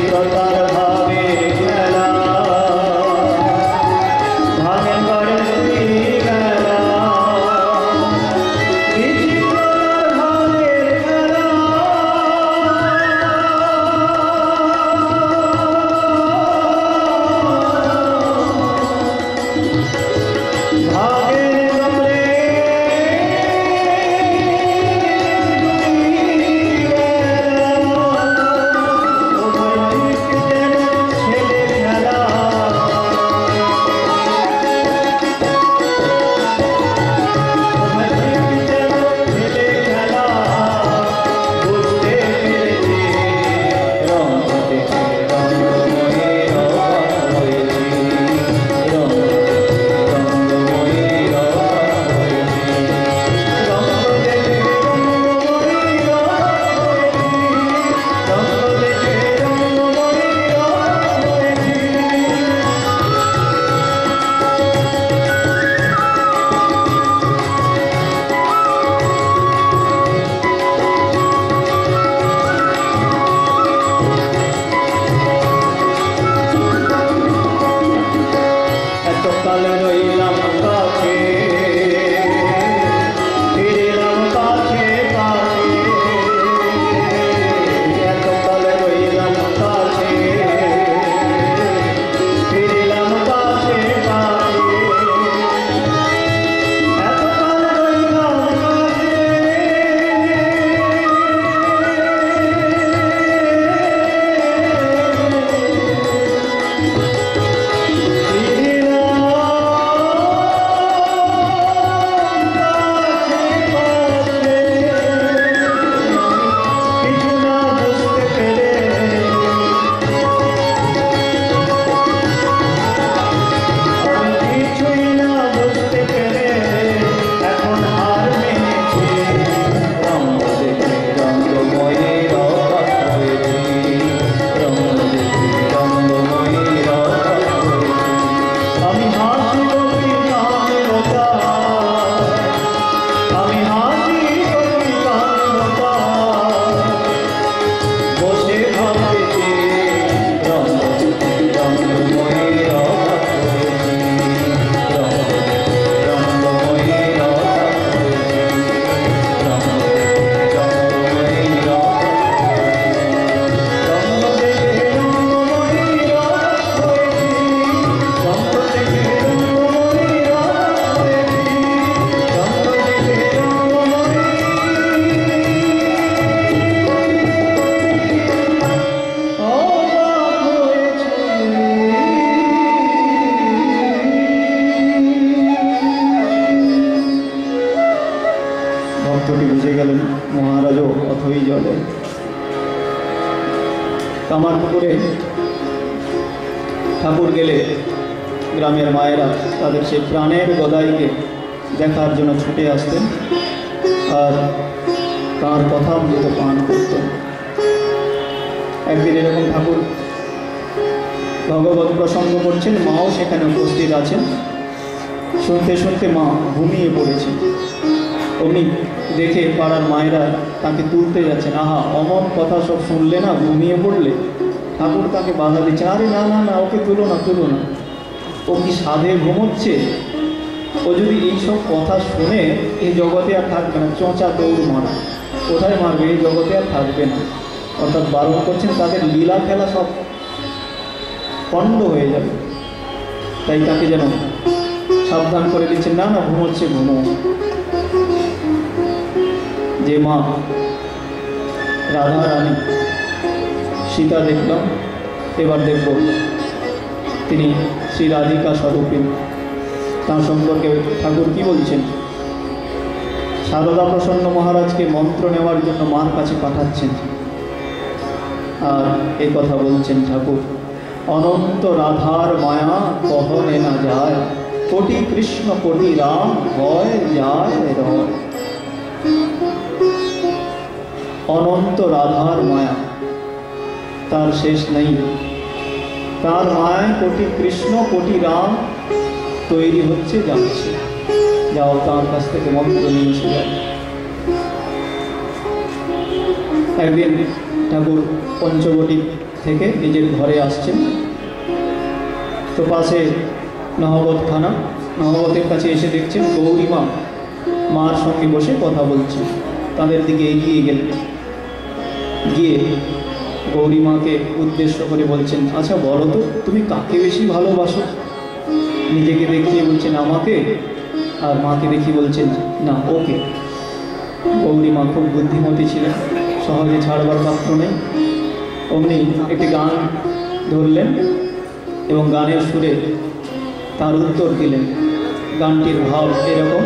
কামারপুকুরে ঠাকুর গেলে গ্রামের মায়েরা তাদের সেই প্রাণের গদাইকে দেখার জন্য ছুটে আসতেন আর তার কথা অমৃত পান করতেন। একদিন এরকম ঠাকুর ভগবত প্রসঙ্গ করছেন, মাও সেখানে উপস্থিত আছেন। শুনতে শুনতে মা ঘুমিয়ে পড়েছেন। অমনি দেখে পাড়ার মায়েরা তাকে তুলতে যাচ্ছেন। আহা, অমন কথা সব শুনলে না ঘুমিয়ে পড়লে। ঠাকুর তাকে বাধা দিচ্ছে, আরে না না না, ওকে তুলো না তুলো না, ও কি সাধে ঘুমোচ্ছে, ও যদি এইসব কথা শুনে এই জগতে আর থাকবে না, চোঁচা দৌড় মারা, কোথায় মারবে, এই জগতে আর থাকবে না। অর্থাৎ বারণ করছেন, তাদের লীলা খেলা সব পণ্ড হয়ে যাবে। তাই তাকে যেন সাবধান করে দিচ্ছেন, না না ঘুমোচ্ছে, ঘুমো। যে মা রাধা রানী সীতা দেখলাম, এবার দেখব তিনি শ্রী রাধিকা স্বরূপী। তার সম্পর্কে ঠাকুর কি বলছেন? সারদা প্রসন্ন মহারাজকে মন্ত্র নেওয়ার জন্য মার কাছে পাঠাচ্ছেন, আর এই কথা বলছেন ঠাকুর, অনন্ত রাধার মায়া কহনে না যায়, কোটি কৃষ্ণ কোটি রাম হয় যায় রয়। অনন্ত রাধার মায়া, তার শেষ নেই। তার মায়ায় কোটি কৃষ্ণ কোটি রাম তৈরি হচ্ছে, যাচ্ছে। যাও তার কাছ থেকে মন্ত্র নিয়ে এসে যায়। একদিন ঠাকুর পঞ্চবটি থেকে নিজের ঘরে আসছেন। তো পাশে নহবত থানা, নহবতের কাছে এসে দেখছেন গৌরীমা মার সঙ্গে বসে কথা বলছে। তাদের দিকে এগিয়ে গেলেন, গিয়ে গৌরীমাকে উদ্দেশ্য করে বলছেন, আচ্ছা বলো তো তুমি কাকে বেশি ভালোবাসো? নিজেকে দেখিয়ে বলছেন আমাকে, আর মাকে দেখিয়ে বলছেন না ওকে। গৌরীমা খুব বুদ্ধিমতী ছিলেন, সহজে ছাড়বার পাত্র নেই। অমনি একটি গান ধরলেন এবং গানের সুরে তার উত্তর দিলেন। গানটির ভাব এরকম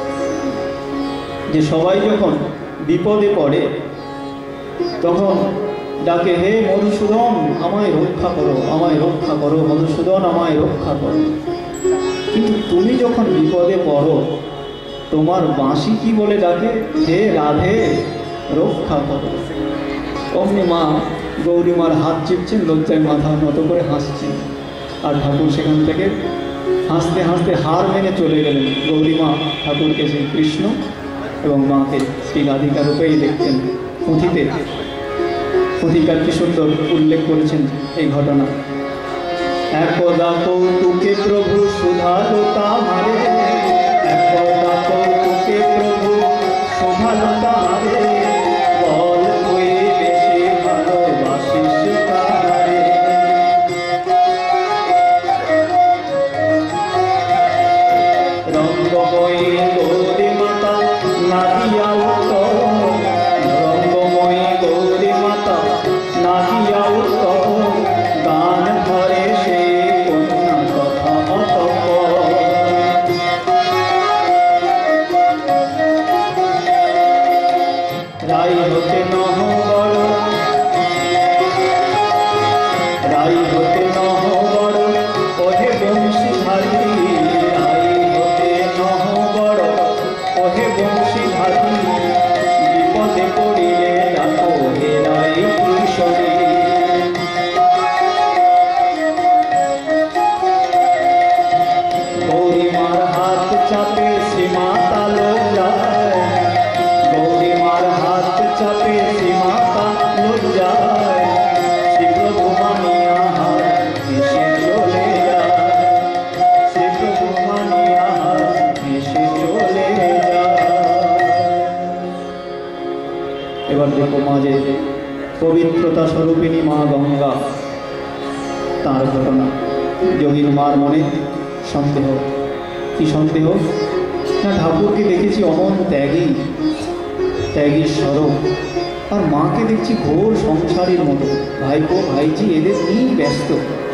যে সবাই যখন বিপদে পড়ে তখন ডাকে, হে মধুসূদন আমায় রক্ষা করো, আমায় রক্ষা করো, মধুসূদন আমায় রক্ষা করো। কিন্তু তুমি যখন বিপদে পড়ো তোমার বাঁশি কি বলে ডাকে? হে রাধে রক্ষা করো। অমনি মা গৌরীমার হাত চিপছেন, লজ্জায় মাথা নত করে হাসছেন। আর ঠাকুর সেখান থেকে হাসতে হাসতে হার মেনে চলে গেলেন। গৌরীমা ঠাকুরকে শ্রী কৃষ্ণ এবং মাকে শ্রী রাধিকা রূপেই দেখতেন। পুঁথিকার কি সুন্দর উল্লেখ করেছেন এই ঘটনা। একদা কৌতুকে প্রভু সুধালো তাহারে, একদা কৌতুকে প্রভু সুধালো তাহারে, বল তুই বেশি ভালোবাসিস তাহারে। রঙ্গময়ী গৌরী মাতা নাদিয়া উত্তর, রঙ্গময়ী গৌরী মাতা নাদিয়া উত্তর, গান ধরে সে কন্যা কথা অতঃপর। রাই হতে নহবর, রাই হতে নহবর ওহে বংশীধারী, রাই হতে নহবর ওহে বংশীধারী, বিপদে পড়িলে ডাকো হে রাই কিশোরী। গৌরীমার হাত চাপে শ্রীমাতা লজ্জায়, গৌরীমার হাত চাপে শ্রীমাতা লজ্জায়, শ্রীপ্রভু মানিয়া হাত ভেসে চলে যায়, শ্রীপ্রভু মানিয়া হাত ভেসে চলে যায়। এবার দেখো মাঝে পবিত্রতা স্বরূপিণী মা গঙ্গা, তার ঘটনা। যোগীর মার মনে সন্দেহ। কি সন্দেহ? না ঠাকুরকে দেখেছি অমন ত্যাগী, ত্যাগী স্বরূপ, আর মাকে দেখছি ঘোর সংসারীর মতো, ভাইপো ভাইজি এদের নিয়েই ব্যস্ত।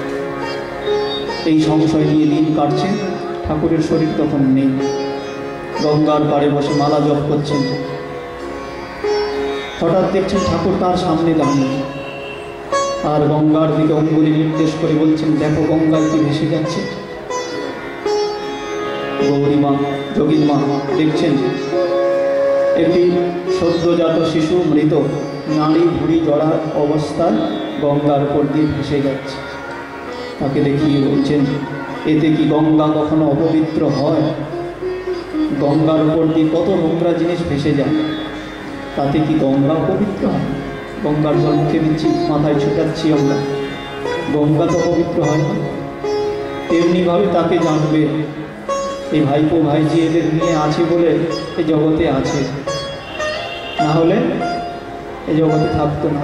এই সংশয় নিয়ে দিন কাটছে। ঠাকুরের শরীর তখন নেই, গঙ্গার পাড়ে বসে মালা জপ করছেন। হঠাৎ দেখছেন ঠাকুর তার সামনে দাঁড়িয়ে, আর গঙ্গার দিকে অঙ্গুলি নির্দেশ করে বলছেন, দেখো গঙ্গায় কি ভেসে যাচ্ছে। গৌরীমা যোগীর মা দেখছেন একটি সদ্যজাত শিশু মৃত নারী ভুঁড়ি জড়া অবস্থায় গঙ্গার উপর দিয়ে ভেসে যাচ্ছে। তাকে দেখিয়ে বলছেন, এতে কি গঙ্গা কখনো অপবিত্র হয়? গঙ্গার উপর দিয়ে কত নোংরা জিনিস ভেসে যায়, তাতে কি গঙ্গা অপবিত্র হয়? গঙ্গার জল মুখে দিচ্ছি, মাথায় ছুটাচ্ছি আমরা, গঙ্গা তো পবিত্র হয় না। তেমনিভাবে তাকে জানবে এই ভাইপো ভাইজি এদের নিয়ে আছে বলে এই জগতে আছে, না হলে এই জগতে থাকতো না।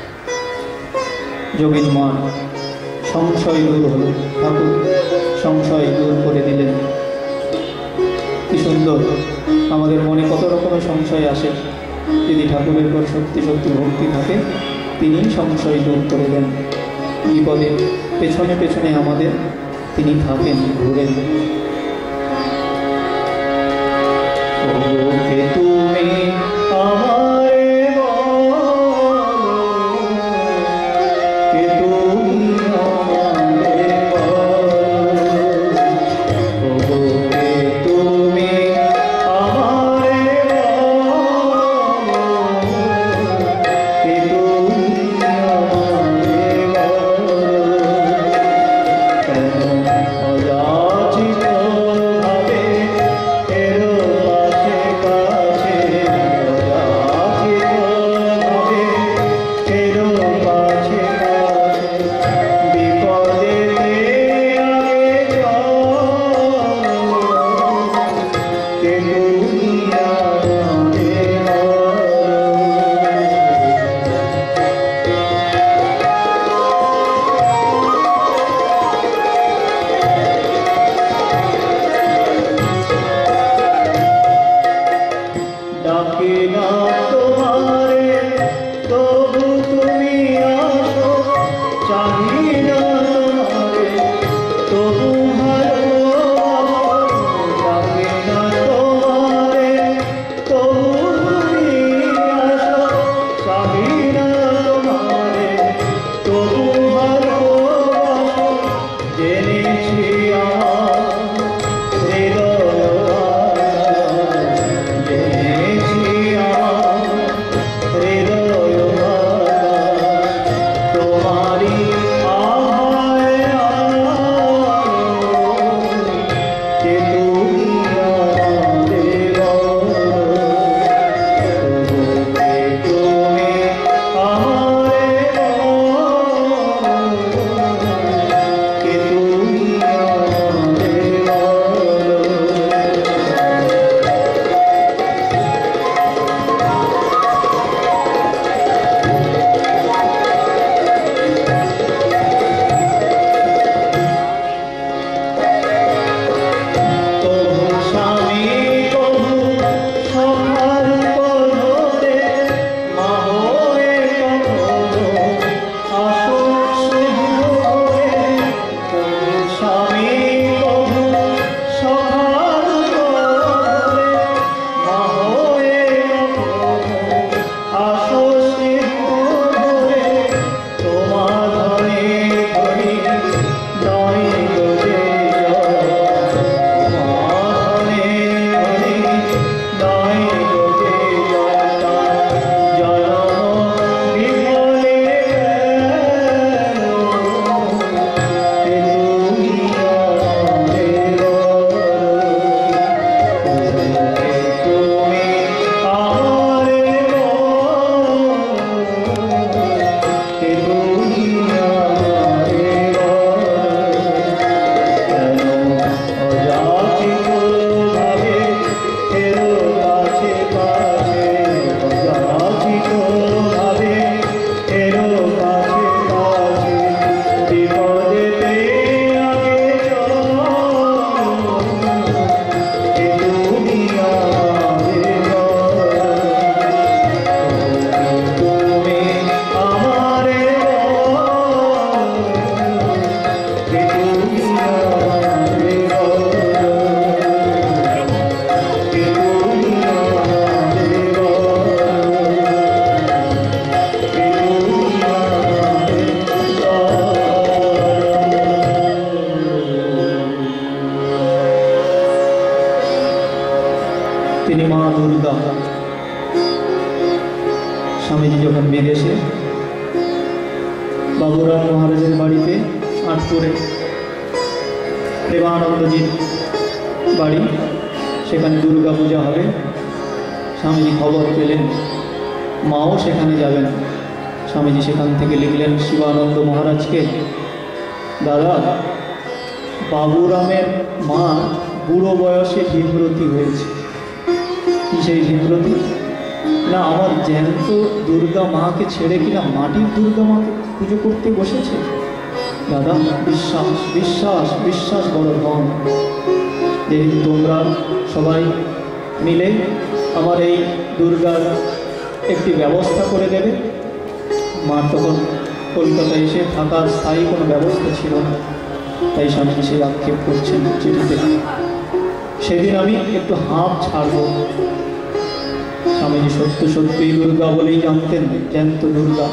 যোগীর মা সংশয় দূর হলো, ঠাকুর সংশয় দূর করে দিলেন। কি সুন্দর! আমাদের মনে কত রকমের সংশয় আসে, যদি ঠাকুরের উপর সত্যি সত্যি ভক্তি থাকে তিনি সংশয় দূর করে দেন। বিপদে পেছনে পেছনে আমাদের তিনি থাকেন, ঘুরেন। তুমি আমারে বলো, কে তুমি আমারে বলো, কে তুমি আমারে বলো, কে তুমি আমারে বলো, কেন অযাচিত ভাবে এর পাশে তিনি মা দুর্গা। স্বামীজি যখন বিদেশে বাবুরাম মহারাজের বাড়িতে আটপুরে প্রেমানন্দজির বাড়ি, সেখানে দুর্গা পূজা হবে। স্বামীজি খবর পেলেন মাও সেখানে যাবেন। স্বামীজি সেখান থেকে লিখলেন শিবানন্দ মহারাজকে, দাদা, বাবুরামের মা বুড়ো বয়সে বিভ্রতি হয়েছে। কি সেই বিভ্রতি? না আমার জ্যান্ত দুর্গা মাকে ছেড়ে কিনা মাটির দুর্গা মাকে পুজো করতে বসেছে। দাদা, বিশ্বাস বিশ্বাস বিশ্বাস বড় ধন। যে তোমরা সবাই মিলে আমার এই দুর্গার একটি ব্যবস্থা করে দেবে। মার তখন কলকাতায় এসে থাকার স্থায়ী কোনো ব্যবস্থা ছিল না, তাই স্বামীজি সেই আক্ষেপ করছেন চিঠিতে। সেদিন আমি একটু হাঁপ ছাড়ব। স্বামীজি সত্য সত্যই দুর্গা বলেই জানতেন, জ্যান্ত দুর্গা।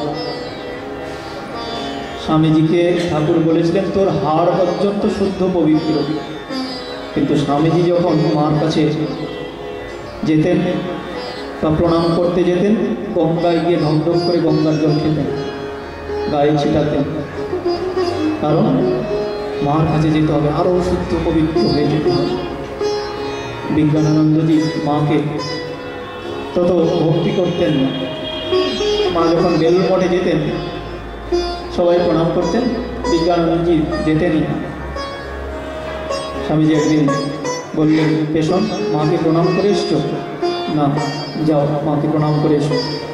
স্বামীজিকে ঠাকুর বলেছিলেন তোর হাড় পর্যন্ত শুদ্ধ পবিত্র। কিন্তু স্বামীজি যখন মার কাছে যেতেন বা প্রণাম করতে যেতেন, গঙ্গায় গিয়ে ঢকঢক করে গঙ্গার জল খেতেন, গায়ে ছিটাতেন। কারণ মার কাছে যেতে হবে, আরও শুদ্ধ পবিত্র হয়ে যেতে হবে। বিজ্ঞানানন্দজি মাকে তত ভক্তি করতেন না। মা যখন বেলুড় মঠে যেতেন সবাই প্রণাম করতেন, বিজ্ঞানানন্দজি যেতেনই না। স্বামীজি একদিন বললেন, পেশন মাকে প্রণাম করে এসছো? না, যাও মাকে প্রণাম করে এসো।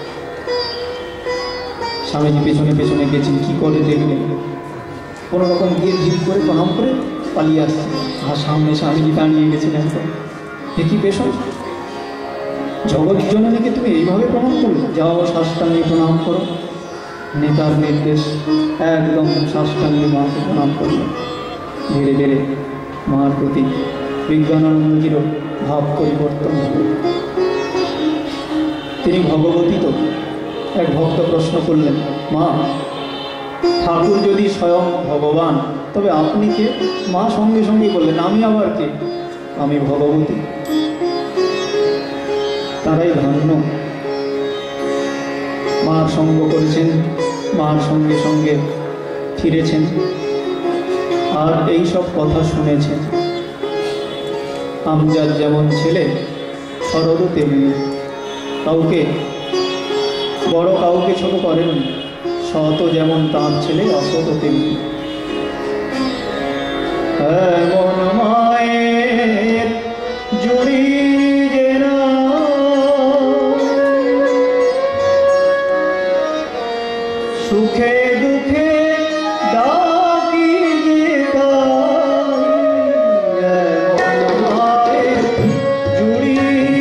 স্বামীজি পেছনে পেছনে গেছেন, কী করে দেখলেন কোনো রকম গিয়ে ঝিপ করে প্রণাম করে পালিয়ে আসছে। আর সামনে স্বামীজি দাঁড়িয়ে গেছেন একদম। দেখি পেশন, জগৎ জননীকে তুমি এইভাবে প্রণাম করো? যাও সাষ্টাঙ্গে প্রণাম করো। নেতার নির্দেশ একদম সাষ্টাঙ্গে মাকে প্রণাম করলেন। ধীরে ধীরে মার প্রতি বিজ্ঞানানন্দজিরও ভাব পরিবর্তন হল। তিনি ভগবতী তো। এক ভক্ত প্রশ্ন করলেন, মা, ঠাকুর যদি স্বয়ং ভগবান তবে আপনি কে? মা সঙ্গে সঙ্গে বললেন, আমি আবার কে? আমি ভগবতী। তারাই ধন্য, মার সঙ্গ করেছেন, মার সঙ্গে সঙ্গে ফিরেছেন, আর এই সব কথা শুনেছেন। আমজাদ যেমন ছেলে, শরৎও তেমনি। কাউকে বড়, কাউকে ছোট করেন। সৎ যেমন তাঁর ছেলে, অসৎ তেমনি। এমন মায়ের জুড়ি সুখে দুঃখে ডাকি জুড়ি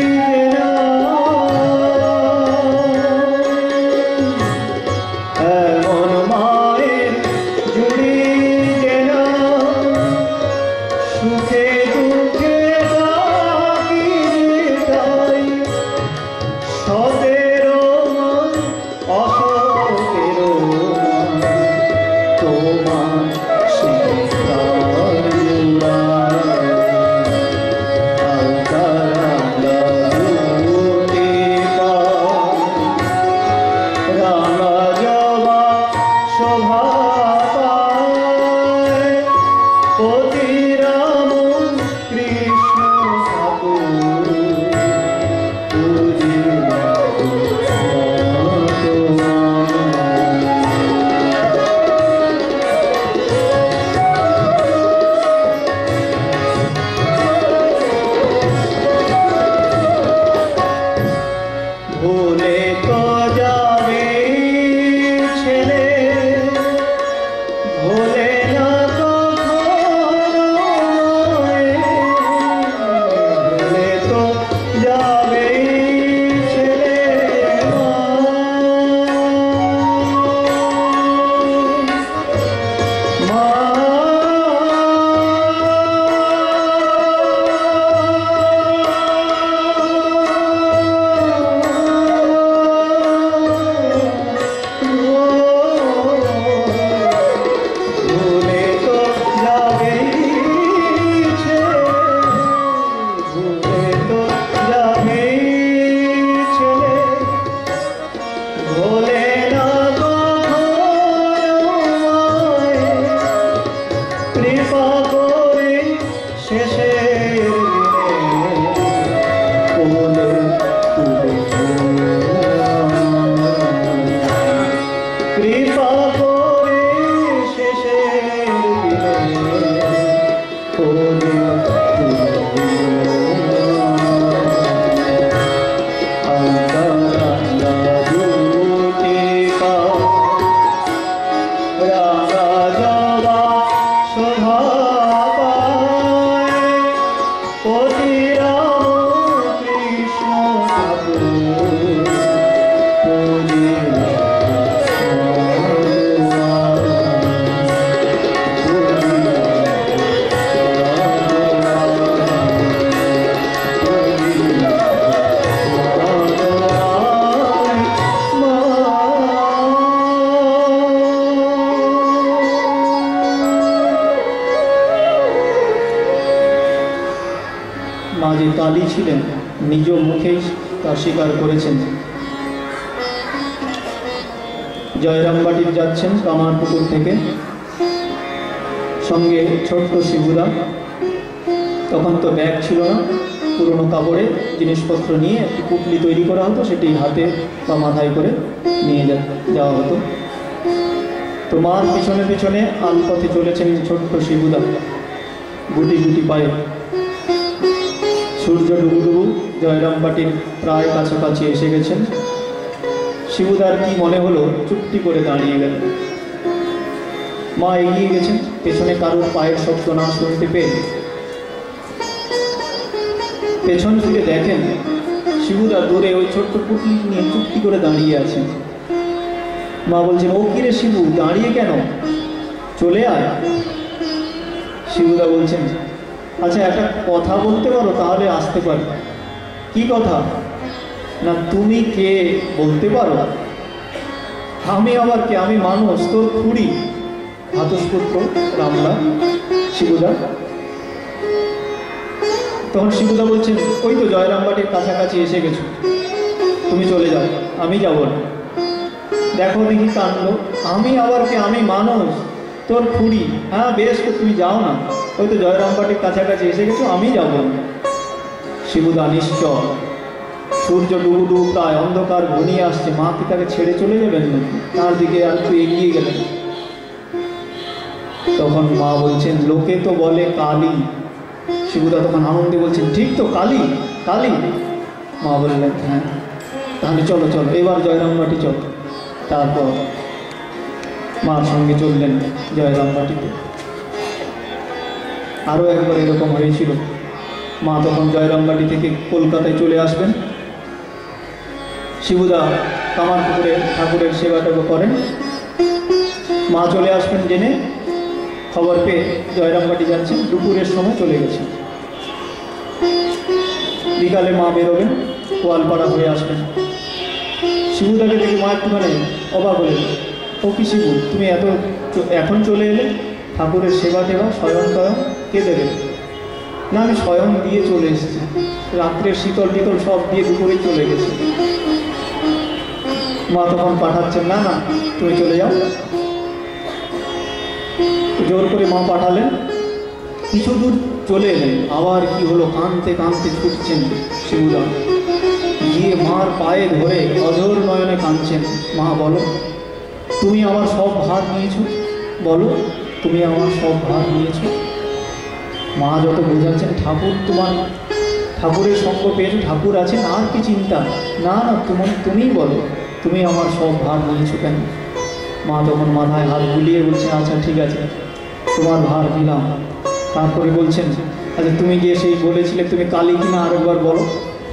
এমন মায়ের জুড়ি সুখে দুঃখে ডাকি সতের অসতের তোমার ভুলে তো যাবে ছেলে, ভুলে না ভুলে তো যাবে ছেলে। মা মা যে কালী ছিলেন নিজ মুখেই তা স্বীকার করেছেন। জয়রামবাটির যাচ্ছেন কামারপুকুর থেকে, সঙ্গে ছোট্ট শিবুদা। তখন তো ব্যাগ ছিল না, পুরনো কাপড়ে জিনিসপত্র নিয়ে একটি পুটলি তৈরি করা হতো, সেটি হাতে বা মাথায় করে নিয়ে যাওয়া হতো। তো মার পিছনে পিছনে আলপথে চলেছেন ছোট্ট শিবুদা, গুটি গুটি পায়ে। সূর্য ডুবুডুবু জয়রামবাটির প্রায় কাছাকাছি এসে গেছেন। শিবুদার কি মনে হলো, চুপটি করে দাঁড়িয়ে গেল। মা এগিয়ে গেছেন, পেছনে কারোর পায়ের শব্দ না শুনতে পেয়ে পেছন ফিরে দেখেন শিবুদা দূরে ওই ছোট্ট পুটলি নিয়ে চুপটি করে দাঁড়িয়ে আছেন। মা বলছেন, ও কি রে শিবু, দাঁড়িয়ে কেন, চলে আয়। শিবুদা বলছেন, আচ্ছা একটা কথা বলতে পারো, তাহলে আসতে পারি। কি কথা? না তুমি কে বলতে পারো? আমি আবার কে? আমি মানুষ, তোর খুড়ি, ভাতসপুত্র রামলা। শিবুদা তখন শিবুদা বলছেন, ওই তো জয়রামবাটির কাছাকাছি এসে গেছো, তুমি চলে যাও, আমি যাব না। দেখো দেখি কাণ্ড, আমি আবার কে? আমি মানুষ, তোর খুড়ি। হ্যাঁ বেশ, তো তুমি যাও না, ওই তো জয়রামবাটির কাছাকাছি এসে গেছো, আমি যাব না। শিবুদা নিশ্চয়, সূর্য ডুবু ডুবু প্রায়, অন্ধকার ঘনিয়ে আসছে, মা কি তাকে ছেড়ে চলে যাবেন নাকি? তার দিকে আর একটু এগিয়ে গেলেন। তখন মা বলছেন, লোকে তো বলে কালী। শিবুদা তখন আনন্দে বলছেন, ঠিক তো, কালী কালী। মা বললেন, হ্যাঁ তাহলে চলো চলো, এবার জয়রামবাটি চলো। তারপর মার সঙ্গে চললেন জয়রামবাটিতে। আরও একবার এরকম হয়েছিল, মা তখন জয়রামবাটি থেকে কলকাতায় চলে আসবেন। শিবুদা কামারপুকুরে ঠাকুরের সেবা টেবা করেন, মা চলে আসবেন জেনে খবর পেয়ে জয়রামবাটি যাচ্ছেন, দুপুরের সময় চলে গেছেন। বিকালে মা বেরোবেন, গোয়ালপাড়া হয়ে আসবেন। শিবুদাকে দেখে মা একটুখানি অবাক হলেন, ও কি শিবু, তুমি এখন চলে এলে? ঠাকুরের সেবা টেবা স্বয়ং টয়ং কে দেবে? না আমি স্বয়ং দিয়ে চলে এসেছি, রাত্রের শীতল টিতল সব দিয়ে দুপুরেই চলে গেছি। মা তখন পাঠাচ্ছেন, না না তুমি চলে যাও। জোর করে মা পাঠালেন, কিছু দূর চলে এলেন, আবার কি হলো, কাঁদতে কাঁদতে ছুটছেন শিবুদা, গিয়ে মার পায়ে ধরে অঝোর নয়নে কাঁদছেন। মা বলো, তুমি আমার সব ভার নিয়েছো, বলো তুমি আমার সব ভার নিয়েছো। মা যত বোঝাচ্ছেন, ঠাকুর তোমার, ঠাকুরের সঙ্গ পেয়েছো, ঠাকুর আছেন, আর কি চিন্তা? না না তুমিই বলো, তুমি আমার সব ভার নিয়েছো কেন? মা তখন মাথায় হাত বুলিয়ে বলছে, আচ্ছা ঠিক আছে, তোমার ভার দিলাম। তারপরে বলছেন, আচ্ছা তুমি গিয়ে সেই বলেছিলে তুমি কালী কিনা, আরেকবার বলো।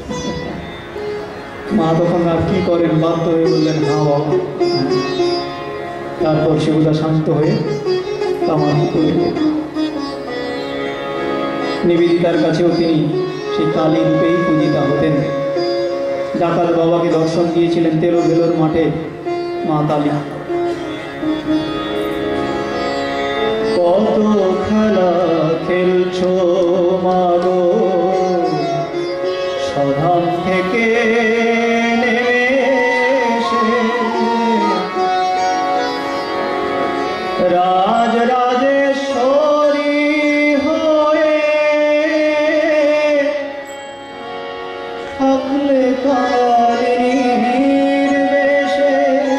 মা তখন আর কি করেন, বাধ্য হয়ে বললেন, হ্যাঁ বাবা। তারপর শিবুদা শান্ত হয়ে কামারপুকুরে নিবেদিতার কাছেও তিনি সেই কালী রূপেই পূজিতা হতেন। ডাকাত বাবাকে দর্শন দিয়েছিলেন তেরো বেলোর মাঠে মা কালী। কত খেলা খেলছো মাগো, সধাম থেকে নেমে এসে, রাজ রাজেশ্বরী হয়ে থাকলে কালীর বেশে,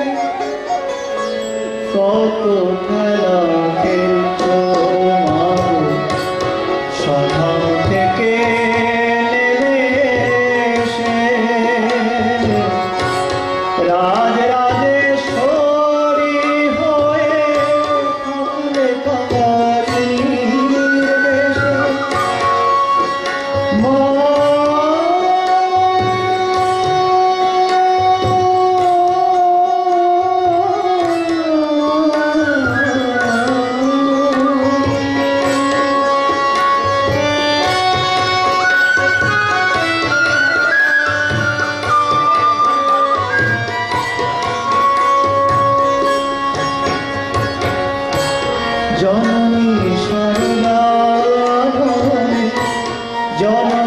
কত খেলা খেলছো মাগো, সধাম থেকে নেমে এসে, রাজ রাজেশ্বরী হয়ে থাকলে কালীর বেশে। জননী সরলা জননী